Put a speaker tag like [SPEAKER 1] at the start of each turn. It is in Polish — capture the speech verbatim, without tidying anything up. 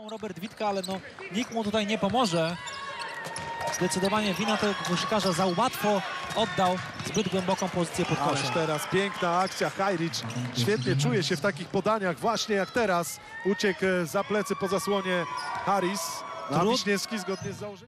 [SPEAKER 1] Robert Witka, ale no, nikt mu tutaj nie pomoże. Zdecydowanie wina tego koszykarza, za łatwo oddał zbyt głęboką pozycję pod
[SPEAKER 2] Ależ
[SPEAKER 1] koszem.
[SPEAKER 2] teraz piękna akcja. Hajricz świetnie czuje się w takich podaniach, właśnie jak teraz. Uciekł za plecy po zasłonie Harris. A
[SPEAKER 1] Trud-
[SPEAKER 2] Wiśniewski zgodnie z założeniem.